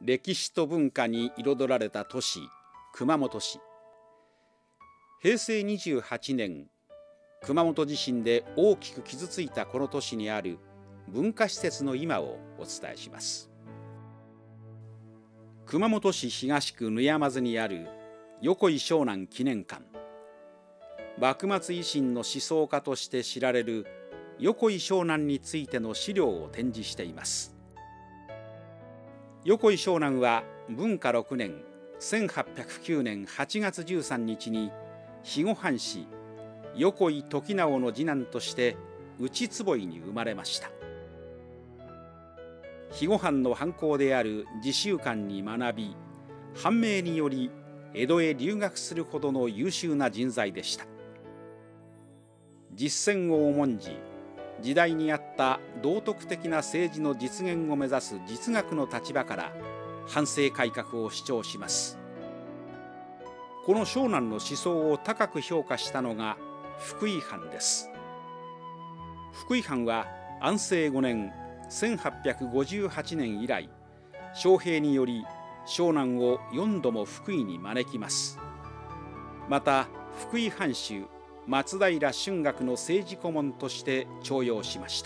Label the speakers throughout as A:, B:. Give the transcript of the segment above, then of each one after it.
A: 歴史と文化に彩られた都市、熊本市。平成28年、熊本地震で大きく傷ついたこの都市にある文化施設の今をお伝えします。熊本市東区沼山津にある横井庄南記念館。幕末維新の思想家として知られる横井庄南についての資料を展示しています。横井庄南は文化6年1809年8月13日に肥後藩士横井時直の次男として内坪井に生まれました。肥後藩の藩校である自習館に学び、藩命により江戸へ留学するほどの優秀な人材でした。実践を重んじ、時代に合った道徳的な政治の実現を目指す実学の立場から藩政改革を主張します。この庄南の思想を高く評価したのが福井藩です。福井藩は安政5年1858年以来、将兵により庄南を4度も福井に招きます。また福井藩主松平春嶽の政治顧問として重用しました。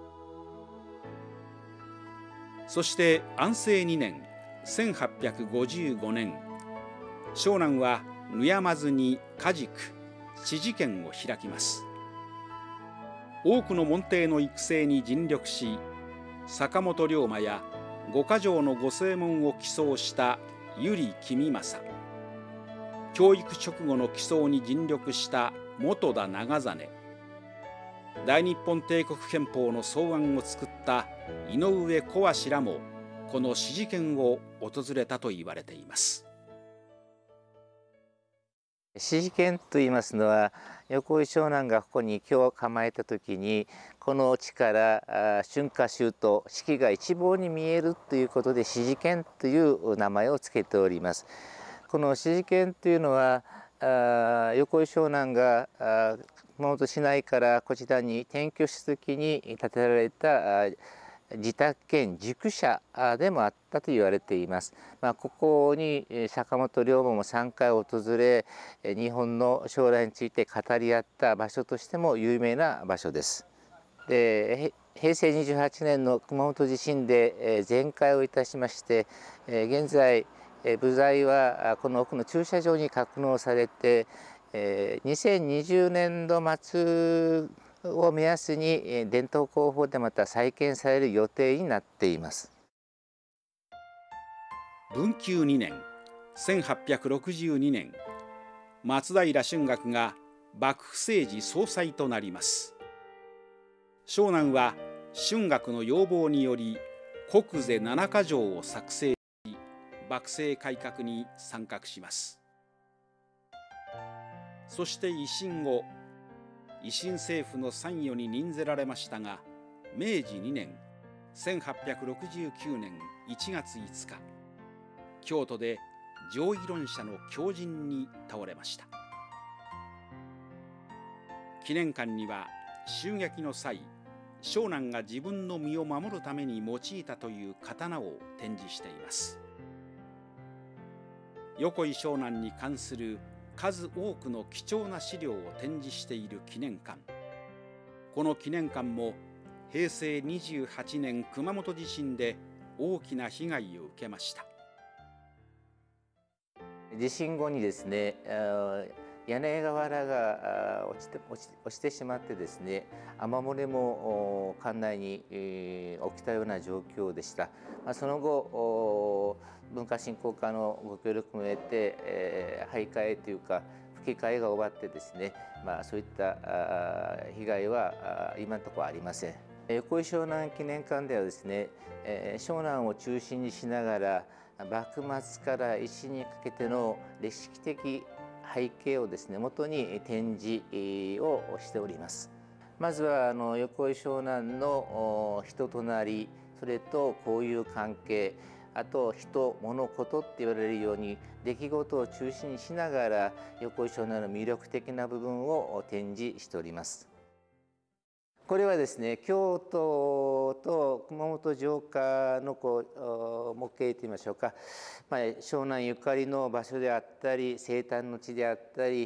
A: そして安政2年1855年、庄南は沼山津に家塾知事県を開きます。多くの門弟の育成に尽力し、坂本龍馬や五箇条の御正門を起草した由利公正、教育直後の起草に尽力した本田長実、大日本帝国憲法の草案を作った井上小鷲らもこの知事県を訪れたと言われています。
B: 知事県といいますのは、横井庄南がここに居を構えた時に、この地から春夏秋冬四季が一望に見えるということで知事県という名前を付けております。この知事県というのは横井庄南が熊本市内からこちらに転居した時に建てられた自宅兼塾舎でもあったと言われています。ここに坂本龍馬も3回訪れ、日本の将来について語り合った場所としても有名な場所です。で、平成28年の熊本地震で全壊をいたしまして、現在部材はこの奥の駐車場に格納されて、2020年度末を目安に伝統工法でまた再建される予定になっています。
A: 文久2年1862年、松平春嶽が幕府政治総裁となります。庄南は春嶽の要望により国是七箇条を作成し、幕政改革に参画します。そして維新後、維新政府の参与に任ぜられましたが、明治2年1869年1月5日、京都で上位論者の狂人に倒れました。記念館には襲撃の際、庄南が自分の身を守るために用いたという刀を展示しています。横井庄南に関する数多くの貴重な資料を展示している記念館。この記念館も平成28年熊本地震で大きな被害を受けました。
B: 地震後にですね、屋根瓦が落ちてしまってですね、雨漏りも館内に起きたような状況でした。その後文化振興課のご協力も得て、張り替えというか吹き替えが終わってですね、そういった被害は今のところありません。横井庄南記念館ではですね、庄南を中心にしながら幕末から維新にかけての歴史的背景をですね元に展示をしております。まずは横井庄南の人となり、それと交友関係、あと人物事って言われるように出来事を中心にしながら横井庄南の魅力的な部分を展示しております。 これはですね、京都と熊本城下の模型といいましょうか、湘南ゆかりの場所であったり、生誕の地であったり、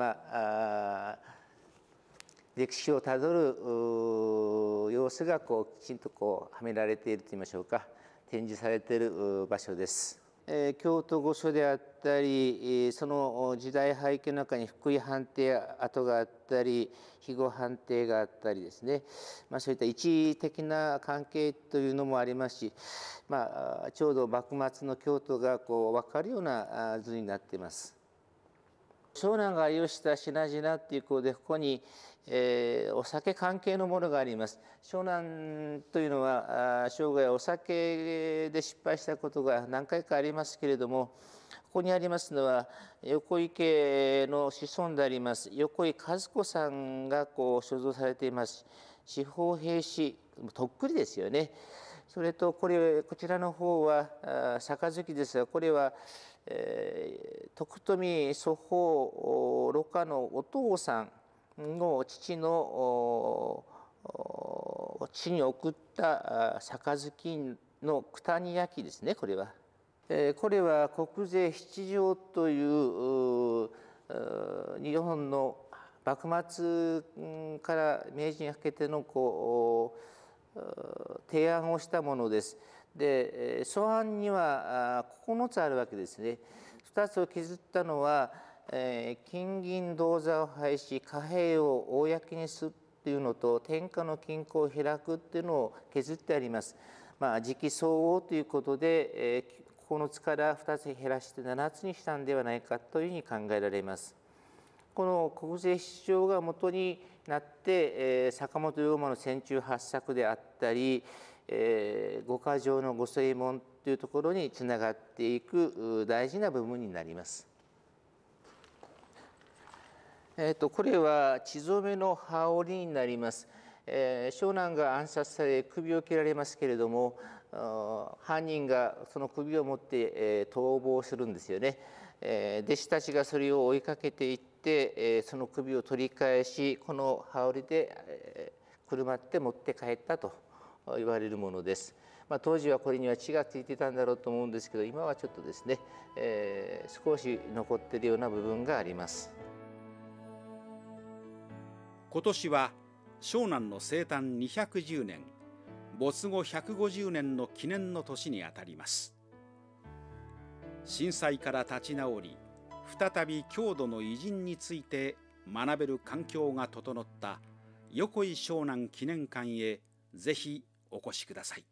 B: 歴史をたどる様子がきちんとはめられているといいましょうか、展示されている場所です。京都御所であったり、その時代背景の中に福井藩邸跡があったり、肥後藩邸があったりですね、そういった一時的な関係というのもありますし、ちょうど幕末の京都が分かるような図になっています。湘南が愛用した品々っていうことで、ここに、お酒関係のものがあります。湘南というのは生涯お酒で失敗したことが何回かありますけれども、ここにありますのは横井家の子孫であります横井和子さんが所蔵されています。四方兵士とっくりですよね。それとこちらの方は杯ですが、これは徳富祖父盧家のお父さんの父の地に送った杯の九谷焼ですね、これは。これは国税七条という日本の幕末から明治にかけての提案をしたものです。で、素案には9つあるわけですね。2つを削ったのは、金銀銅座を廃し貨幣を公にするというのと、天下の金庫を開くというのを削ってあります。時期相応ということで、9つから2つ減らして7つにしたんではないかというふうに考えられます。この国税七条が元になって、坂本龍馬の船中八策であったり、五箇条の御誓文というところにつながっていく大事な部分になります。これは血染めの羽織になります。湘南が暗殺され首を切られますけれども、犯人がその首を持って、逃亡するんですよね。弟子たちがそれを追いかけていって、その首を取り返し、この羽織で、くるまって持って帰ったと言われるものです。当時はこれには血がついていたんだろうと思うんですけど、今はちょっとですね、少し残っているような部分があります。
A: 今年は湘南の生誕210年没後150年の記念の年にあたります。震災から立ち直り、再び郷土の偉人について学べる環境が整った横井湘南記念館へぜひお越しください。